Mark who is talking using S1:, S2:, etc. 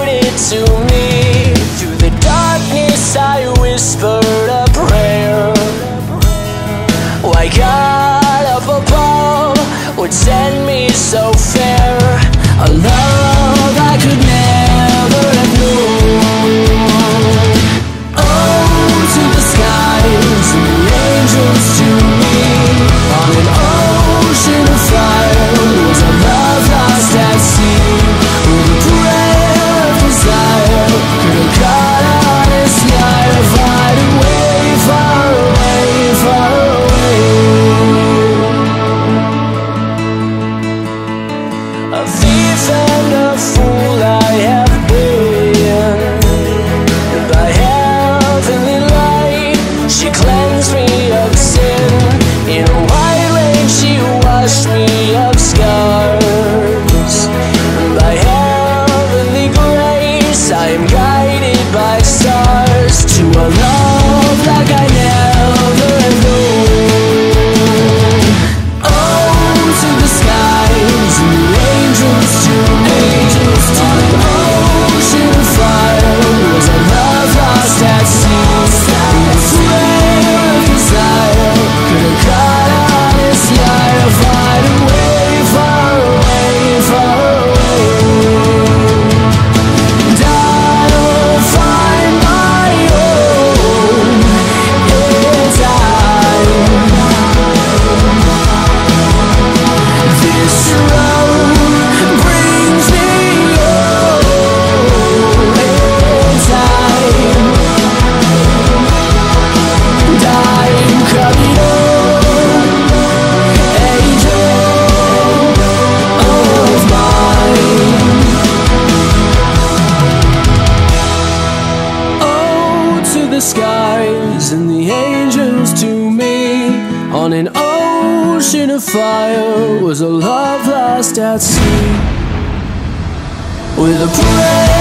S1: guided to me. Through the darkness I whispered a prayer. Why God up above would send me so fair, a love I could never have known. Oh, to the skies and the angels to me. On an ocean of fire was a love lost at sea. With a prayer of desire could have caught on this night of hide away, far away, far away. A thief and a fool I have been. By heavenly light she cleansed me of sin. In a white rain she washed me of scars. By heavenly grace I am guided by stars to a love like I never have known. Oh, to the skies and the angels to me. On an ocean of fire was a love lost at sea. With a prayer of desire could have caught on this night of hide away, far away, far away. And I'll find my own in time. This road brings me home in time. And I'm coming home, angel of mine. Oh, to the skies and the angels to me. On an ocean of fire was a love lost at sea. With a prayer